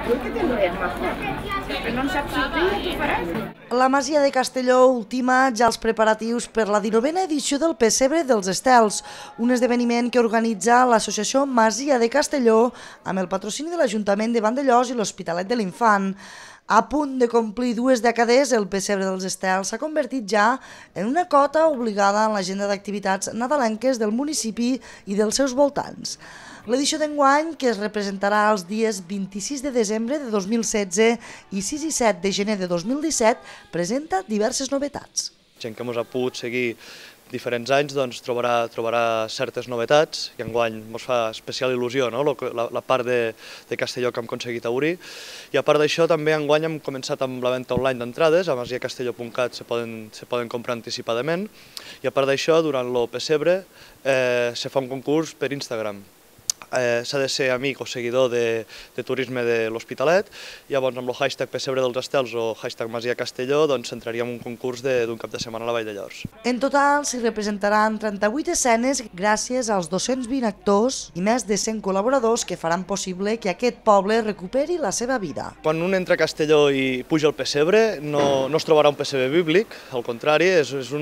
que tindrem, que no en saps sortir, tu faràs. La Masia de Castelló ultima ja els preparatius per la 19a edició del Pessebre dels Estels, un esdeveniment que organitza l'associació Masia de Castelló amb el patrocini de l'Ajuntament de Vandellòs i l'Hospitalet de l'Infant. A punt de complir 2 dècades, el Pessebre dels Estels s'ha convertit ja en una cota obligada en l'agenda d'activitats nadalenques del municipi i dels seus voltants. L'edició d'enguany, que es representarà els dies 26 de desembre de 2016 i 6 i 7 de gener de 2017, presenta diverses novetats. Gent que ens ha pogut seguir diferents anys trobarà certes novetats i enguany ens fa especial il·lusió la part de Castelló que hem aconseguit obrir. I a part d'això també enguany hem començat amb la venda online d'entrades, a masiacastelló.cat se poden comprar anticipadament, i a part d'això durant el pessebre se fa un concurs per Instagram. S'ha de ser amic o seguidor de turisme de l'Hospitalet, llavors amb el hashtag Pessebre dels Estels o hashtag Masia Castelló s'entraria en un concurs d'un cap de setmana a la Vall de Llors. En total s'hi representaran 38 escenes gràcies als 220 actors i més de 100 col·laboradors que faran possible que aquest poble recuperi la seva vida. Quan un entra a Castelló i puja al pessebre no es trobarà un pessebre bíblic, al contrari,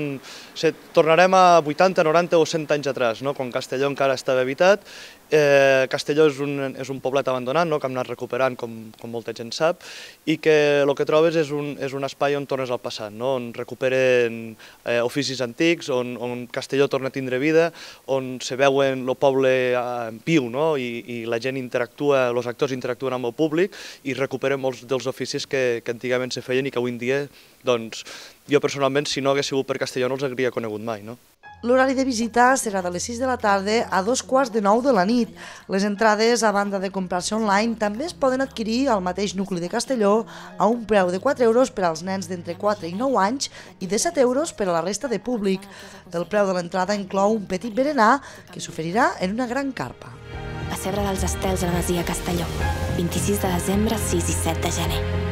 tornarem a 80, 90 o 100 anys atrás, quan Castelló encara estava habitat. Castelló és un poblet abandonat que hem anat recuperant, com molta gent sap, i que el que trobes és un espai on tornes al passat, on recuperen oficis antics, on Castelló torna a tindre vida, on se veuen el poble viu i la gent interactua, els actors interactuen amb el públic i recuperen molts dels oficis que antigament se feien i que avui en dia, jo personalment, si no hagués sigut per Castelló no els hauria conegut mai. L'horari de visita serà de les 6 de la tarda a 2:15 de la nit. Les entrades, a banda de comprar-se online, també es poden adquirir al mateix nucli de Castelló a un preu de 4 euros per als nens d'entre 4 i 9 anys i de 7 euros per a la resta de públic. El preu de l'entrada inclou un petit berenar que s'oferirà en una gran carpa. Pessebre dels Estels a la Masia Castelló, 26 de desembre, 6 i 7 de gener.